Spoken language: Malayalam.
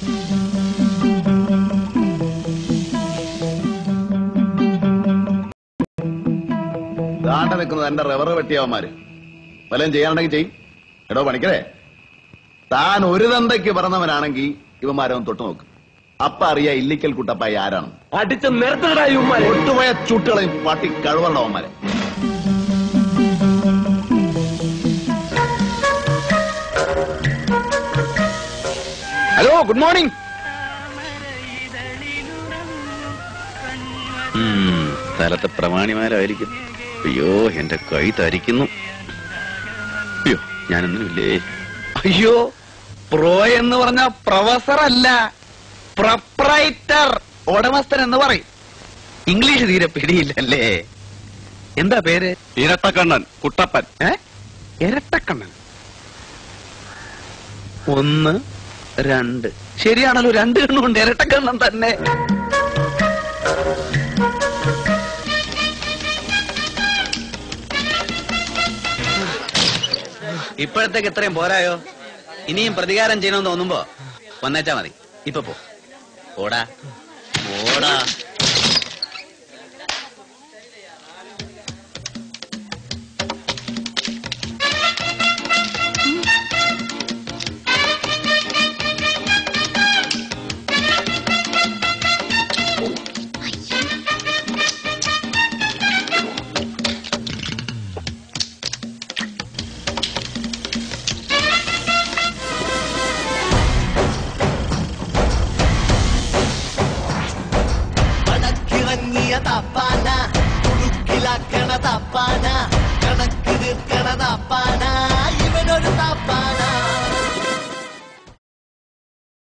ദാണ്ട നിൽക്കുന്നത് എന്റെ റബ്ബർ വെട്ടിയവന്മാര് വല്ലതും ചെയ്യാനുണ്ടെങ്കിൽ ചെയ്യും. എടോ പണിക്കരേ, താൻ ഒരു തന്തയ്ക്ക് പറഞ്ഞവനാണെങ്കിൽ ഇവന്മാരൊന്ന് തൊട്ടു നോക്കും. അപ്പ അറിയാ ഇല്ലിക്കൽ കുട്ടപ്പായി ആരാണ്. അടിച്ച് നിർത്തടാ ഒട്ടുപോയ ചുട്ടുകളെയും പട്ടി കഴിവുള്ളവന്മാരെ. Hello, good morning. സ്ഥലത്തെ പ്രമാണിമാരായിരിക്കും. അയ്യോ, എന്റെ കൈ തരിക്കുന്നു. അയ്യോ, ഞാനൊന്നുമില്ലേ. അയ്യോ, പ്രോ എന്ന് പറഞ്ഞ പ്രൊഫസർ അല്ല, പ്രൊപ്രൈറ്റർ, ഉടമസ്ഥൻ എന്ന് പറയും. ഇംഗ്ലീഷ് തീരെ പിടിയില്ലല്ലേ? എന്താ പേര്? ഇരട്ടക്കണ്ണൻ കുട്ടപ്പൻ. ഇരട്ടക്കണ്ണൻ. 1, 2. ശരിയാണല്ലോ, 2 കണ്ണുണ്ട്. ഇരട്ടക്കണ്ണൻ തന്നെ. ഇപ്പോഴത്തേക്ക് ഇത്രയും പോരായോ? ഇനിയും പ്രതികാരം ചെയ്യണമെന്ന് തോന്നുമ്പോ വന്നേച്ചാ മതി. ഇപ്പൊ പോ. ഓടാ ഓടാ. Tappan